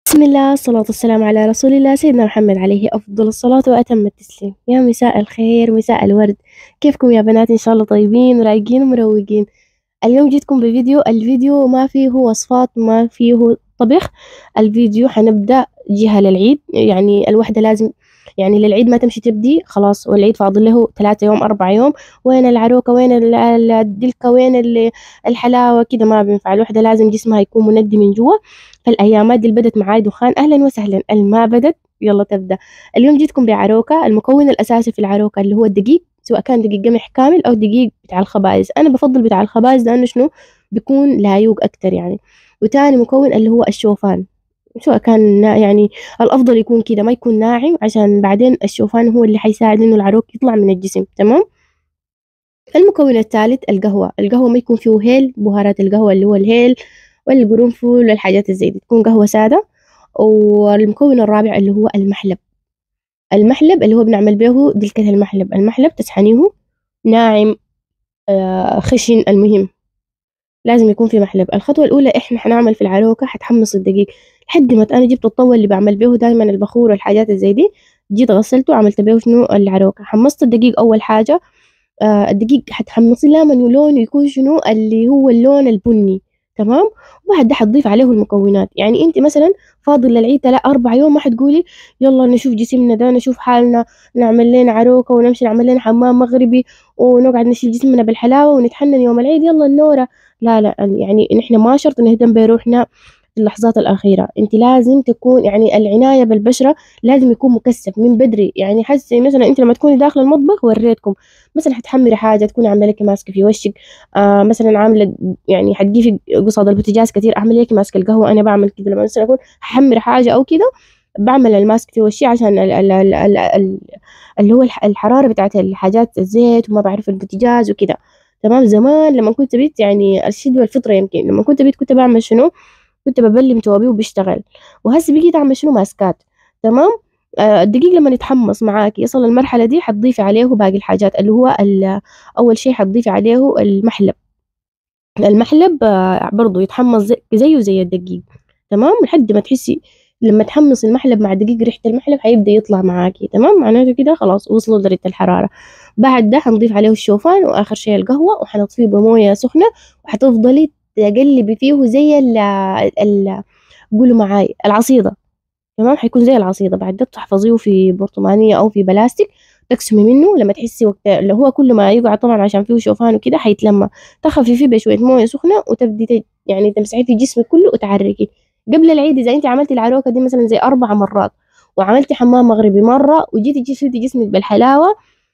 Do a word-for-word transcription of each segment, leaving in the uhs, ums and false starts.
بسم الله، الصلاة والسلام على رسول الله سيدنا محمد عليه أفضل الصلاة وأتم التسليم. يا مساء الخير، مساء الورد. كيفكم يا بنات؟ إن شاء الله طيبين ورايقين ومروقين. اليوم جيتكم بفيديو. الفيديو ما فيه وصفات، ما فيه طبخ. الفيديو حنبدأ جهة للعيد، يعني الوحدة لازم يعني للعيد ما تمشي تبدي خلاص، والعيد فاضل له ثلاثة يوم أربعة يوم. وين العروكة؟ وين ال- ال- الدلكة؟ وين ال- الحلاوة؟ كده ما بينفع. الوحدة لازم جسمها يكون مندي من جوا. فالأيامات دي اللي بدت معاي دخان، أهلا وسهلا. الما بدت يلا تبدأ. اليوم جيتكم بعروكة. المكون الأساسي في العروكة اللي هو الدقيق، سواء كان دقيق قمح كامل أو دقيق بتاع الخبائز. أنا بفضل بتاع الخبائز لأنه شنو بيكون لايوق أكتر يعني. وتاني مكون اللي هو الشوفان، سواء كان نا- يعني الأفضل يكون كده، ما يكون ناعم، عشان بعدين الشوفان هو اللي حيساعد إنه العروق يطلع من الجسم. تمام. المكون الثالث القهوة. القهوة ما يكون فيه هيل، بهارات القهوة اللي هو الهيل والقرنفل والحاجات الزي دي، تكون قهوة سادة. والمكون الرابع اللي هو المحلب. المحلب اللي هو بنعمل به دلكة المحلب. المحلب تسحنيه ناعم، آه خشن، المهم لازم يكون في محلب. الخطوة الأولى إحنا حنعمل في العروكة، حتحمص الدقيق لحد ما أنا جبت الطاولة اللي بعمل به دايما البخور والحاجات الزي دي. جيت غسلته وعملت به شنو العروكة. حمصت الدقيق أول حاجة. آه الدقيق حتحمصي لما لونه يكون شنو اللي هو اللون البني. تمام. وبعد ده حتضيف عليه المكونات. يعني انت مثلا فاضل للعيد تلا اربع يوم، ما حتقولي يلا نشوف جسمنا ده، نشوف حالنا، نعمل لنا عروكه ونمشي نعمل لنا حمام مغربي ونقعد نشيل جسمنا بالحلاوه ونتحنن يوم العيد يلا النوره. لا لا، يعني نحن ما شرط نهتم بروحنا في اللحظات الأخيرة. أنت لازم تكون يعني العناية بالبشرة لازم يكون مكثف من بدري. يعني حسي مثلا أنت لما تكوني داخل المطبخ وريتكم مثلا حتحمري حاجة، تكوني عاملة لك ماسك في وشك، آه مثلا عاملة يعني حتجيفي قصاد البوتاجاز كتير، أعمل لك ماسك القهوة. أنا بعمل كده لما مثلا أكون ححمر حاجة أو كده، بعمل الماسك في وشي عشان ال ال ال ال ال اللي هو الح- الحرارة بتاعت الحاجات، الزيت وما بعرف البوتاجاز وكده. تمام. زمان لما كنت بيت يعني الشد والفطرة، يمكن لما كنت بيت كنت بعمل شنو، كنت ببلم توابي وبيشتغل. وهسه بقيت اعمل شنو ماسكات. تمام. آه، الدقيق لما يتحمص معاك يصل المرحلة دي حتضيفي عليه باقي الحاجات اللي هو ال- أول شيء حتضيفي عليه المحلب. المحلب آه، برضو يتحمص زي زيه زي الدقيق. تمام. لحد ما تحسي لما تحمص المحلب مع الدقيق ريحة المحلب حيبدأ يطلع معاكي. تمام. معناته كده خلاص وصلوا لدرجة الحرارة. بعد ده حنضيف عليه الشوفان، وآخر شيء القهوة، وحنطفيه بموية سخنة. وحتفضلي تقلبي فيه زي ال ال قولوا معاي العصيدة. تمام. حيكون زي العصيدة. بعد ده تحفظيه في برطمانية أو في بلاستيك، تقسمي منه لما تحسي وقت اللي هو كل ما يقعد، طبعا عشان فيه شوفان وكده حيتلمى. تخففيه بشوية موية سخنة وتبدي ت- يعني تمسحيه في جسمك كله وتعركي. قبل العيد إذا أنت عملتي العروكة دي مثلا زي أربع مرات، وعملتي حمام مغربي مرة، وجيتي جسمتي جسمك بالحلاوة،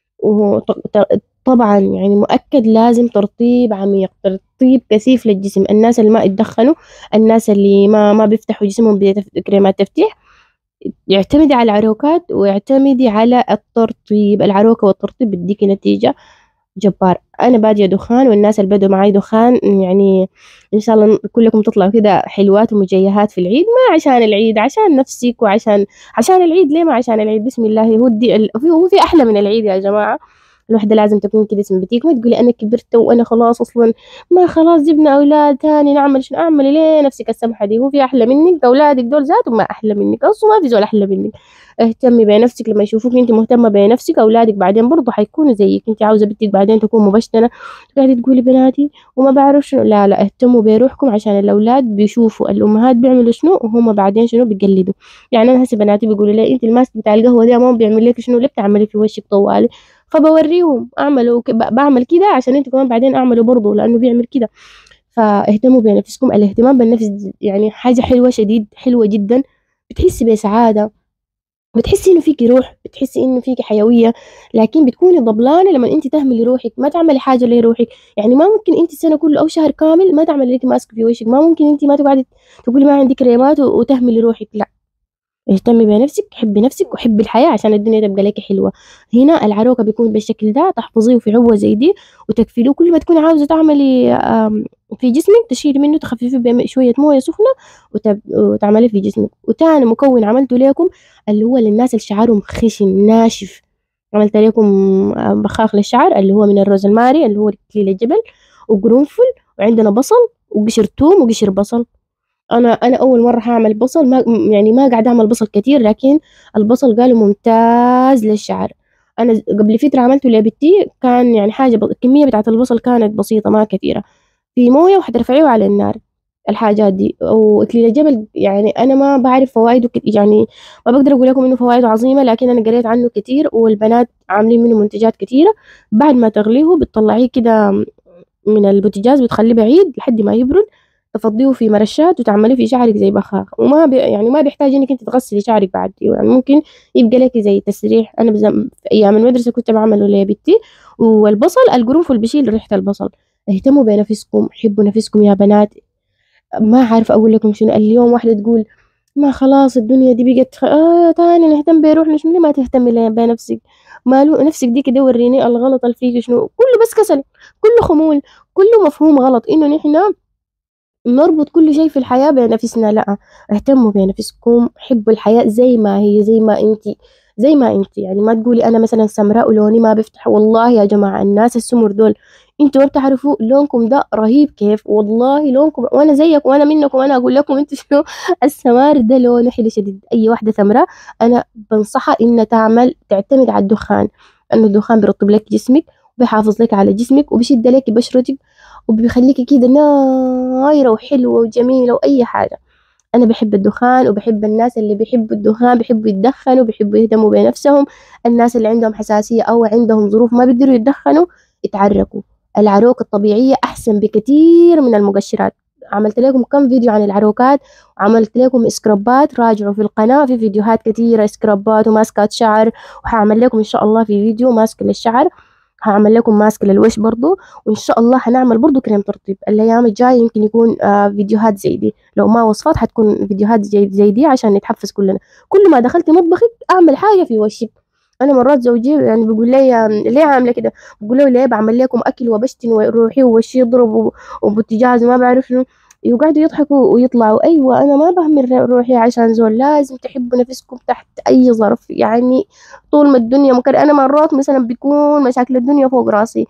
وطبعا يعني مؤكد لازم ترطيب عميق، ترطيب كثيف للجسم. الناس اللي ما يتدخنوا، الناس اللي ما ما بيفتحوا جسمهم بكريمات تفتيح، يعتمدي على العروقات واعتمدي على الترطيب. العروقة والترطيب بيديكي نتيجة جبار. أنا بادية دخان، والناس اللي بدوا معي دخان يعني إن شاء الله كلكم تطلعوا كده حلوات ومجيهات في العيد. ما عشان العيد، عشان نفسك وعشان عشان العيد. ليه ما عشان العيد؟ بسم الله. هو دي ال- في هو في أحلى من العيد يا جماعة؟ الوحدة لازم تكون كده سمبتيك. ما تقولي أنا كبرت وأنا خلاص أصلا، ما خلاص جبنا أولاد تاني نعمل شنو؟ أعمل ليه نفسك السمحة دي؟ هو في أحلى منك؟ أولادك دول ذاتهم ما أحلى منك أصلا، ما في زول أحلى منك. اهتمي بنفسك. لما يشوفوك انت مهتمة بنفسك، اولادك بعدين برضه حيكونوا زيك. انت عاوزة بنتك بعدين تكون مبشرة قاعدة تقولي بناتي وما بعرف شنو؟ لا لا، اهتموا بروحكم عشان الاولاد بيشوفوا الامهات بيعملوا شنو وهم بعدين شنو بيقلدوا. يعني انا هسه بناتي بيقولوا لي انت الماسك بتاع القهوة ده ماما بيعمل لك شنو؟ اللي بتعملي في وشك طوالي. فبوريهم اعملوا ك- ب- بعمل كده عشان انتوا كمان بعدين اعملوا برضه لانه بيعمل كده. فاهتموا بنفسكم. الاهتمام بالنفس يعني حاجة حلوة شديد، حلوة جدا. بتحسي بسعادة، بتحسي انه فيكي روح، بتحسي انه فيكي حيويه. لكن بتكوني ضبلانه لما انت تهملي روحك، ما تعملي حاجه لروحك. يعني ما ممكن انت السنه كله او شهر كامل ما تعملي لك ماسك في وشك. ما ممكن انت ما تقعدي تقولي ما عندك كريمات و- وتهملي روحك. لا، اهتمي بنفسك، حبي نفسك وحبي الحياة عشان الدنيا تبقى لك حلوة. هنا العروكة بيكون بالشكل ده، تحفظيه في عبوة زي دي وتكفليه. كل ما تكوني عاوزة تعملي آم، في جسمك تشيلي منه، تخففيه بشوية موية سخنة وتب... وتعملي في جسمك. وتاني مكون عملته لكم اللي هو للناس اللي شعرهم خشن ناشف، عملت لكم آم، بخاخ للشعر اللي هو من الروز الماري اللي هو اكليل الجبل، وقرنفل، وعندنا بصل وقشر ثوم وقشر بصل. أنا أنا أول مرة هعمل بصل، ما يعني ما قاعدة أعمل بصل كتير، لكن البصل قالوا ممتاز للشعر. أنا قبل فترة عملته لبنتي، كان يعني حاجة ب... الكمية بتاعة البصل كانت بسيطة ما كثيرة، في موية وحترفعيه على النار. الحاجات دي وإكليل الجبل يعني أنا ما بعرف فوائده كت... يعني ما بقدر أقول لكم إنه فوائده عظيمة، لكن أنا قريت عنه كتير، والبنات عاملين منه منتجات كتيرة. بعد ما تغليه بتطلعيه كده من البوتاجاز، بتخليه بعيد لحد ما يبرد، تفضيه في مرشات وتعمليه في شعرك زي بخاخ، وما بي يعني ما بيحتاج انك انت تغسلي شعرك بعد، يعني ممكن يبقى لك زي تسريح. انا بزم... في ايام المدرسه كنت بعمله لبنتي. والبصل القرنفل بيشيل ريحه البصل. اهتموا بنفسكم، حبوا نفسكم يا بنات. ما عارف اقول لكم شنو. اليوم واحده تقول ما خلاص الدنيا دي بقت خ... آه تاني نهتم بروحنا، شنو؟ ليه ما تهتمي ليه بنفسك؟ مالو نفسك دي كده، وريني الغلط اللي فيك شنو. كله بس كسل، كله خمول، كله مفهوم غلط انه نحن نربط كل شيء في الحياة بنفسنا. لا، اهتموا بنفسكم، حبوا الحياة زي ما هي، زي ما انتي، زي ما انتي. يعني ما تقولي انا مثلا سمراء ولوني ما بيفتح. والله يا جماعة الناس السمر دول انتوا ما بتعرفوا لونكم ده رهيب كيف. والله لونكم، وانا زيك وانا منكم، وانا اقول لكم انتوا شنو. السمار ده لونه حلو شديد. اي واحدة سمراء انا بنصحها انها تعمل تعتمد على الدخان، انه الدخان بيرطب لك جسمك، وبيحافظ لك على جسمك، وبيشد لك بشرتك، وبيخليكي كده نايرة وحلوة وجميلة وأي حاجة. أنا بحب الدخان، وبحب الناس اللي بيحبوا الدخان، بيحبوا يتدخنوا، بيحبوا يهتموا بنفسهم. الناس اللي عندهم حساسية أو عندهم ظروف ما بيقدروا يتدخنوا يتعرقوا. العروق الطبيعية أحسن بكتير من المقشرات. عملت لكم كم فيديو عن العروقات، وعملت لكم سكرابات. راجعوا في القناة في فيديوهات كتيرة سكرابات وماسكات شعر، وهعمل لكم إن شاء الله في فيديو ماسك للشعر، هعمل لكم ماسك للوش برضو. وإن شاء الله هنعمل برضو كريم ترطيب الأيام الجاية. يمكن يكون آه فيديوهات زي دي، لو ما وصفات حتكون فيديوهات زي, زي دي عشان نتحفز كلنا. كل ما دخلت مطبخك أعمل حاجة في وشك. أنا مرات زوجي يعني بيقول لي آه، ليه عاملة كده؟ بقول له ليه بعمل لكم أكل وبشتن وروحي ووشي يضرب وبوتجاز ما بعرف شنو. يقعدوا يضحكوا ويطلعوا. أيوة أنا ما بهمل روحي عشان زول. لازم تحبوا نفسكم تحت أي ظرف يعني. طول ما الدنيا مكر، انا مرات مثلا بيكون مشاكل الدنيا فوق راسي،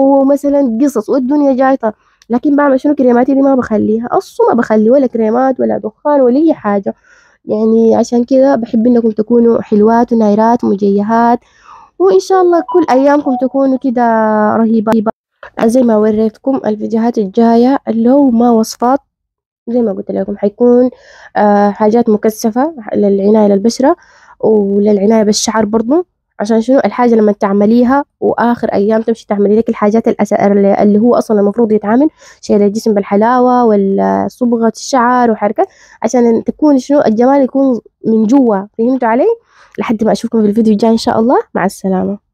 ومثلا قصص والدنيا جايطه، لكن بعمل شنو؟ كريماتي دي ما بخليها اصلا، ما بخلي ولا كريمات ولا دخان ولا اي حاجه. يعني عشان كذا بحب انكم تكونوا حلوات ونايرات ومجيهات، وان شاء الله كل ايامكم تكونوا كده رهيبه. زي ما وريتكم الفيديوهات الجايه لو ما وصفات، زي ما قلت لكم حيكون آه حاجات مكثفة للعناية للبشرة وللعناية بالشعر برضو. عشان شنو؟ الحاجة لما تعمليها وآخر أيام تمشي تعملي لك الحاجات الأس... اللي هو أصلا المفروض يتعمل، شيل الجسم بالحلاوة والصبغة الشعر وحركة، عشان تكون شنو الجمال يكون من جوا. فهمتوا علي؟ لحد ما أشوفكم في الفيديو الجاي إن شاء الله. مع السلامة.